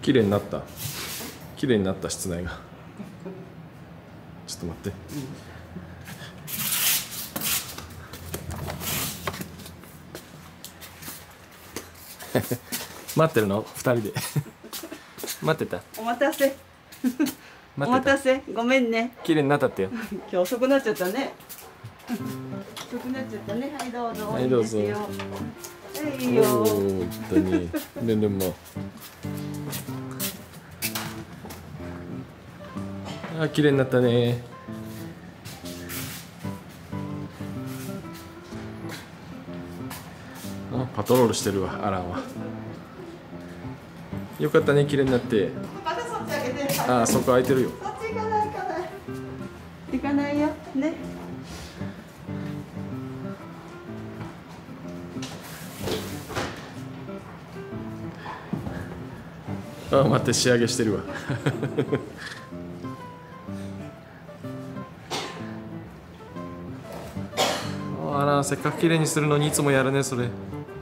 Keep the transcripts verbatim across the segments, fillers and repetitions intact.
綺麗になった。綺麗になった室内が。ちょっと待って。待ってるの二人で。待ってた。 お待たせ。お待たせ。ごめんね。 綺麗になったってよ。 今日遅くなっちゃったね。遅くなっちゃったね。はいどうぞ。 はいどうぞ。 はいいいよ。 本当に。ルンルンも。あ、綺麗になったね。あ、パトロールしてるわ、アランは。よかったね、綺麗になって。 またそっち開けて。 あ、そこ空いてるよ。 そっち行かない、行かない。行かないよ。ね。 あ、待って、仕上げしてるわ。あら、せっかく綺麗にするのにいつもやるね、それ。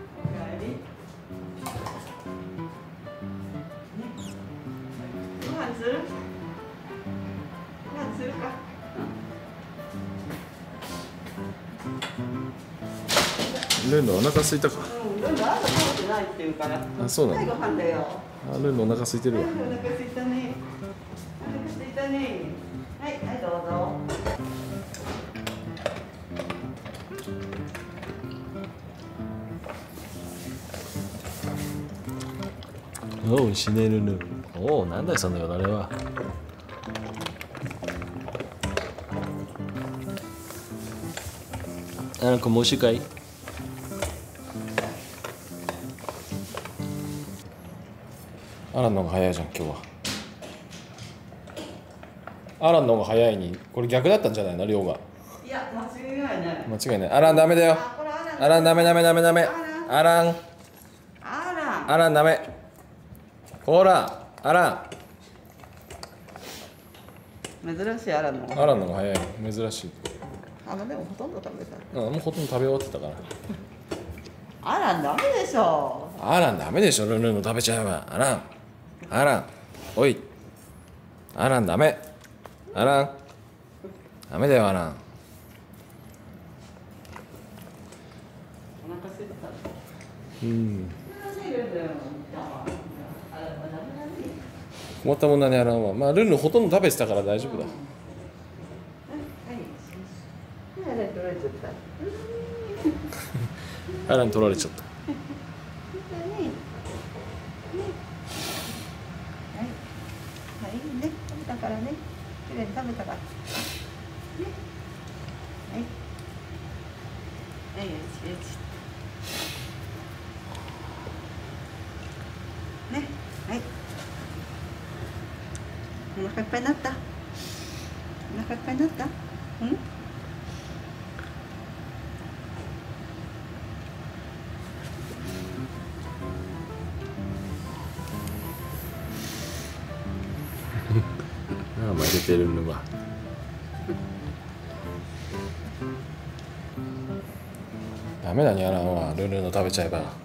ルンのお腹空いたか。 うん、ルンの朝食べてないって言うから。 あ、そうなの。 はい、ご飯だよ。 あ、ルンのお腹空いてるわ。 お腹空いたね。お腹空いたね。はい、はい、どうぞ。 おう、しねるぬ。おお、なんだよ、そのよだれは。あの子、もうしかい。アランの方が早いじゃん、今日は。アランの方が早いに、これ逆だったんじゃないの、量が。 いや、間違いないね。 間違いない。アランダメだよ。アランダメダメダメダメ。アラン。 あら。 アランダメ。ほら、アラン。珍しいアランの。 アランの方が早い。珍しい。 あのでもほとんど食べた。 うん、もうほとんど食べ終わってたから。 アランダメでしょ。 アランダメでしょ、ルンルンの食べちゃえば。アラン。アラン。おい。アランダメ。アラン。ダメだよ、アラン。 お腹空いた。 うん。困ったもんだね、アランは。まあ、ルンルンほとんど食べてたから大丈夫だ。アラン取られちゃった。 はいね、食べたからね。きれいに食べたから。ね。はい。はい、よしよし。ね、はい。お腹いっぱいになった。お腹いっぱいになった。うん。 ああ、負けてるのは。ダメだに、アランはルンルンの食べちゃえば。